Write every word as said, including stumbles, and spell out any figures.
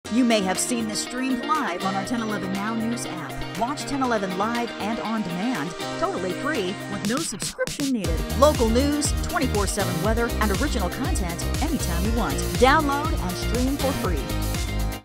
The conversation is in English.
You may have seen this streamed live on our ten eleven Now News app. Watch ten eleven live and on demand, totally free, with no subscription needed. Local news, twenty-four seven weather, and original content anytime you want. Download and stream for free.